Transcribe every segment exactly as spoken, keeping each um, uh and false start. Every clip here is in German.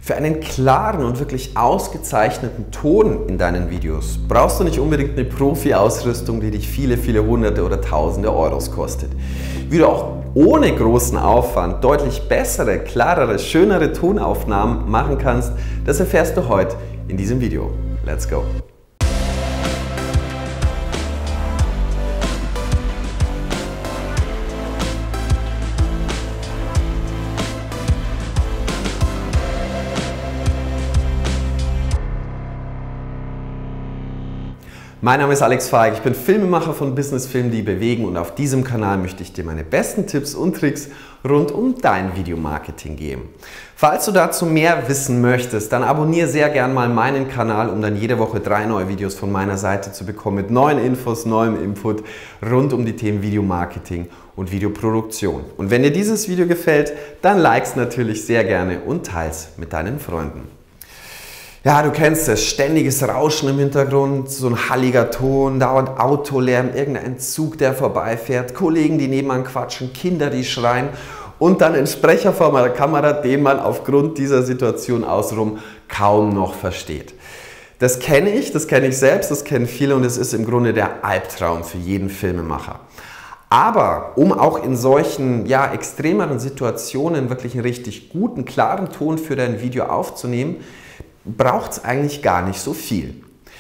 Für einen klaren und wirklich ausgezeichneten Ton in deinen Videos brauchst du nicht unbedingt eine Profi-Ausrüstung, die dich viele, viele Hunderte oder Tausende Euros kostet. Wie du auch ohne großen Aufwand deutlich bessere, klarere, schönere Tonaufnahmen machen kannst, das erfährst du heute in diesem Video. Let's go! Mein Name ist Alex Feig, ich bin Filmemacher von Businessfilmen, die bewegen, und auf diesem Kanal möchte ich dir meine besten Tipps und Tricks rund um dein Videomarketing geben. Falls du dazu mehr wissen möchtest, dann abonniere sehr gern mal meinen Kanal, um dann jede Woche drei neue Videos von meiner Seite zu bekommen mit neuen Infos, neuem Input rund um die Themen Videomarketing und Videoproduktion. Und wenn dir dieses Video gefällt, dann likes natürlich sehr gerne und teils mit deinen Freunden. Ja, du kennst es, ständiges Rauschen im Hintergrund, so ein halliger Ton, dauernd Autolärm, irgendein Zug, der vorbeifährt, Kollegen, die nebenan quatschen, Kinder, die schreien und dann ein Sprecher vor der Kamera, den man aufgrund dieser Situation außenrum kaum noch versteht. Das kenne ich, das kenne ich selbst, das kennen viele, und es ist im Grunde der Albtraum für jeden Filmemacher. Aber um auch in solchen ja, extremeren Situationen wirklich einen richtig guten, klaren Ton für dein Video aufzunehmen, braucht es eigentlich gar nicht so viel.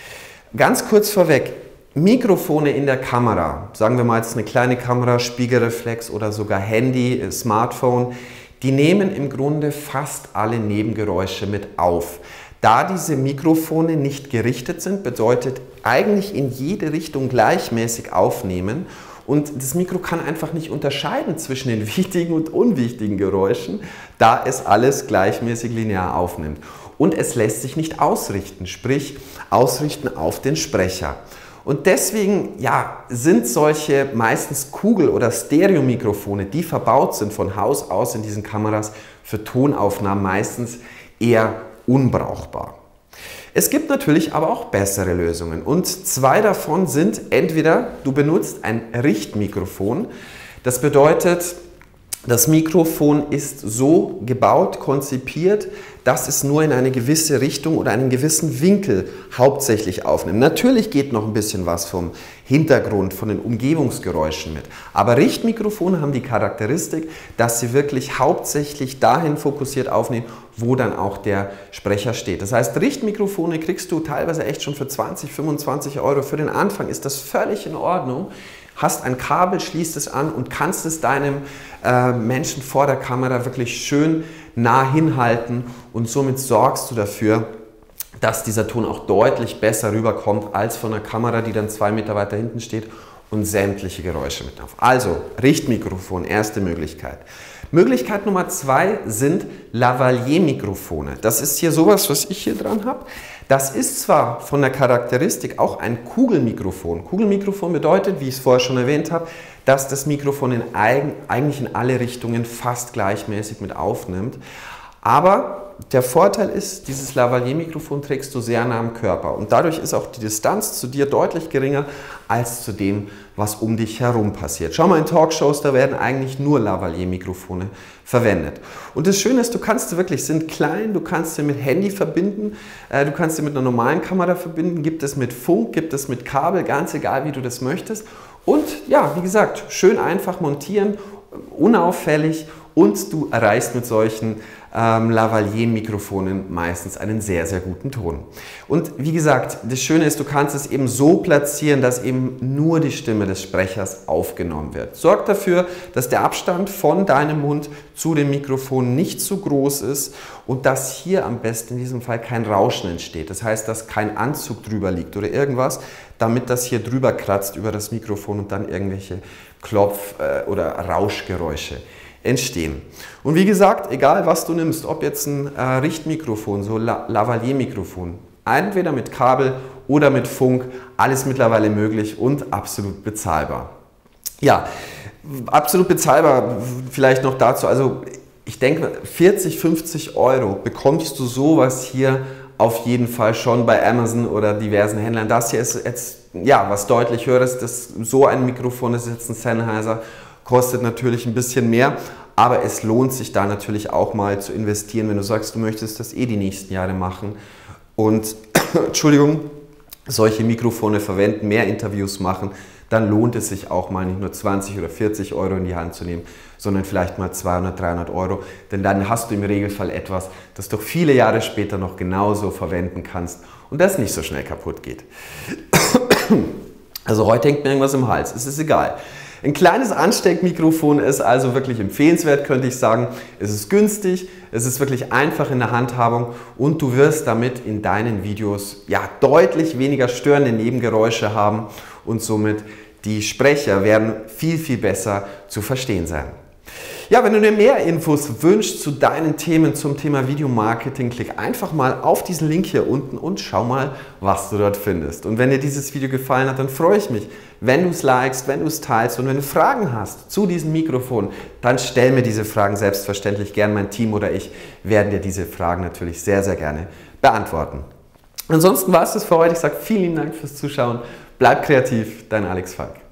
Ganz kurz vorweg, Mikrofone in der Kamera, sagen wir mal jetzt eine kleine Kamera, Spiegelreflex oder sogar Handy, Smartphone, die nehmen im Grunde fast alle Nebengeräusche mit auf. Da diese Mikrofone nicht gerichtet sind, bedeutet eigentlich in jede Richtung gleichmäßig aufnehmen. Und das Mikro kann einfach nicht unterscheiden zwischen den wichtigen und unwichtigen Geräuschen, da es alles gleichmäßig linear aufnimmt. Und es lässt sich nicht ausrichten, sprich ausrichten auf den Sprecher. Und deswegen ja, sind solche meistens Kugel- oder Stereo-Mikrofone, die verbaut sind von Haus aus in diesen Kameras, für Tonaufnahmen meistens eher unbrauchbar. Es gibt natürlich aber auch bessere Lösungen, und zwei davon sind: entweder du benutzt ein Richtmikrofon, das bedeutet, das Mikrofon ist so gebaut, konzipiert, dass es nur in eine gewisse Richtung oder einen gewissen Winkel hauptsächlich aufnimmt. Natürlich geht noch ein bisschen was vom Hintergrund, von den Umgebungsgeräuschen mit. Aber Richtmikrofone haben die Charakteristik, dass sie wirklich hauptsächlich dahin fokussiert aufnehmen, wo dann auch der Sprecher steht. Das heißt, Richtmikrofone kriegst du teilweise echt schon für zwanzig, fünfundzwanzig Euro. Für den Anfang ist das völlig in Ordnung. Hast ein Kabel, schließt es an und kannst es deinem äh, Menschen vor der Kamera wirklich schön nah hinhalten, und somit sorgst du dafür, dass dieser Ton auch deutlich besser rüberkommt als von der Kamera, die dann zwei Meter weiter hinten steht und sämtliche Geräusche mit auf. Also Richtmikrofon, erste Möglichkeit. Möglichkeit Nummer zwei sind Lavalier-Mikrofone. Das ist hier sowas, was ich hier dran habe. Das ist zwar von der Charakteristik auch ein Kugelmikrofon. Kugelmikrofon bedeutet, wie ich es vorher schon erwähnt habe, dass das Mikrofon in eigen, eigentlich in alle Richtungen fast gleichmäßig mit aufnimmt. Aber der Vorteil ist, dieses Lavalier-Mikrofon trägst du sehr nah am Körper, und dadurch ist auch die Distanz zu dir deutlich geringer als zu dem, was um dich herum passiert. Schau mal in Talkshows, da werden eigentlich nur Lavalier-Mikrofone verwendet. Und das Schöne ist, du kannst sie wirklich, sind klein, du kannst sie mit Handy verbinden, äh, du kannst sie mit einer normalen Kamera verbinden, gibt es mit Funk, gibt es mit Kabel, ganz egal wie du das möchtest. Und ja, wie gesagt, schön einfach montieren, unauffällig, und du erreichst mit solchen ähm, Lavalier-Mikrofonen meistens einen sehr, sehr guten Ton. Und wie gesagt, das Schöne ist, du kannst es eben so platzieren, dass eben nur die Stimme des Sprechers aufgenommen wird. Sorg dafür, dass der Abstand von deinem Mund zu dem Mikrofon nicht zu groß ist und dass hier am besten in diesem Fall kein Rauschen entsteht. Das heißt, dass kein Anzug drüber liegt oder irgendwas, damit das hier drüber kratzt über das Mikrofon und dann irgendwelche Klopf- äh, oder Rauschgeräusche entstehen. Und wie gesagt, egal was du nimmst, ob jetzt ein äh, Richtmikrofon, so La Lavalier-Mikrofon, entweder mit Kabel oder mit Funk, alles mittlerweile möglich und absolut bezahlbar. Ja, absolut bezahlbar, vielleicht noch dazu, also ich denke, vierzig, fünfzig Euro bekommst du sowas hier auf jeden Fall schon bei Amazon oder diversen Händlern. Das hier ist jetzt ja was deutlich höheres, das, so ein Mikrofon ist jetzt ein Sennheiser, kostet natürlich ein bisschen mehr, aber es lohnt sich da natürlich auch mal zu investieren, wenn du sagst, du möchtest das eh die nächsten Jahre machen und Entschuldigung, solche Mikrofone verwenden, mehr Interviews machen, dann lohnt es sich auch mal nicht nur zwanzig oder vierzig Euro in die Hand zu nehmen, sondern vielleicht mal zweihundert, dreihundert Euro, denn dann hast du im Regelfall etwas, das du viele Jahre später noch genauso verwenden kannst und das nicht so schnell kaputt geht. Also heute hängt mir irgendwas im Hals, es ist egal. Ein kleines Ansteckmikrofon ist also wirklich empfehlenswert, könnte ich sagen. Es ist günstig, es ist wirklich einfach in der Handhabung und du wirst damit in deinen Videos ja, deutlich weniger störende Nebengeräusche haben und somit die Sprecher werden viel, viel besser zu verstehen sein. Ja, wenn du dir mehr Infos wünschst zu deinen Themen zum Thema Videomarketing, klick einfach mal auf diesen Link hier unten und schau mal, was du dort findest. Und wenn dir dieses Video gefallen hat, dann freue ich mich, wenn du es likest, wenn du es teilst und wenn du Fragen hast zu diesem Mikrofon, dann stell mir diese Fragen selbstverständlich gern. Mein Team oder ich werden dir diese Fragen natürlich sehr, sehr gerne beantworten. Ansonsten war es das für heute. Ich sage vielen lieben Dank fürs Zuschauen. Bleib kreativ, dein Alex Falk.